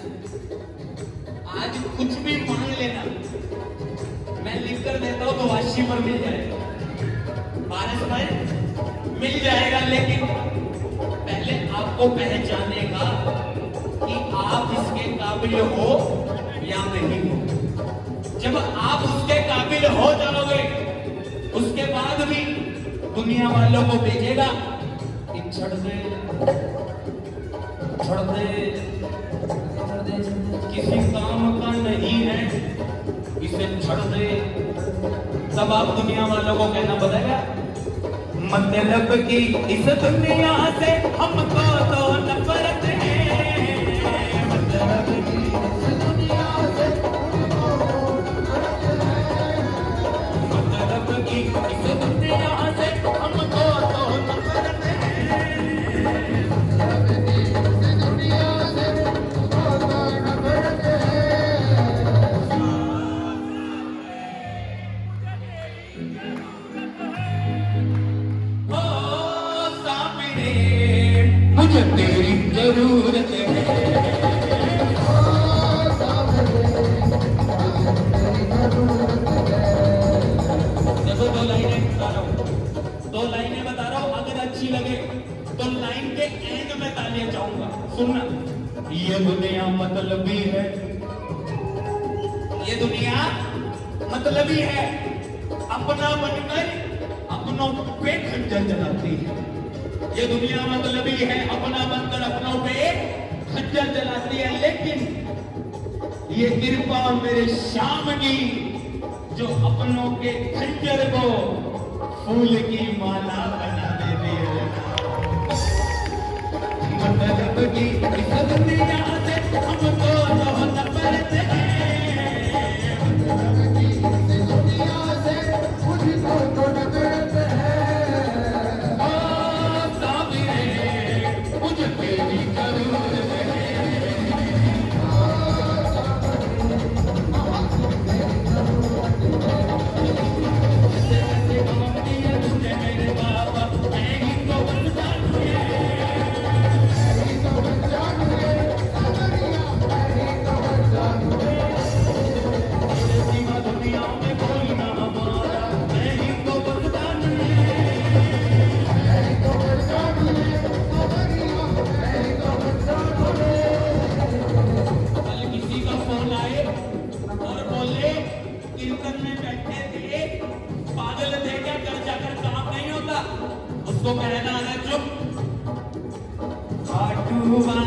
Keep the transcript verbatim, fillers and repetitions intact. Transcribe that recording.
आज कुछ भी मांग लेना, मैं लिख कर देता हूँ तो वाशी पर मिल जाएगा, पारस भाई मिल जाएगा। लेकिन पहले आपको पहचानेगा कि आप इसके काबिल हो या नहीं हो। जब आप उसके काबिल हो जाओगे, उसके बाद भी दुनिया वालों को भेजेगा कि छड़ दे छड़ दे किसी काम का नहीं है, इसे छड़ दे। तब आप दुनिया वालों को कहना पड़ेगा, मतलब कि इस दुनिया से हमको तो नफरत है, मतलब कि इस दुनिया से मतलब कि इस दुनिया से हमको तो नफरत है। मुझे तेरी जरूरत है। देखो दो लाइनें बता रहा हूँ, दो लाइनें बता रहा हूँ, अगर अच्छी लगे तो लाइन के एंड में तालियां चाहूंगा। सुनना, ये दुनिया मतलबी है, ये दुनिया मतलबी है, अपना बनकर अपनों पे खंजर चलाती है। ये दुनिया मतलबी है, अपना बनकर अपनों पे खंजर चलाती है। लेकिन ये कृपा मेरे श्याम की, जो अपनों के खंजर को फूल की माला बना देती है। मतलब कि इस दुनिया से हमको तो नफरत है, मतलब कि इस दुनिया से मुझको तो नफरत है। मुझे तेरी जरूरत है। तुझे मेरे बाबा मैं ही तो बन जानू, मैं ही तो बन जानू, मैं ही तो बन जानू। सीमा दुनिया में कोई ना हमारा, मैं ही तो बन जानू, मैं ही तो बन जानू। कल किसी का फोन आए और बोले कीर्तन में बैठे थे, पागल थे क्या, घर जाकर काम नहीं होता। उसको कहना है चुप, खाटू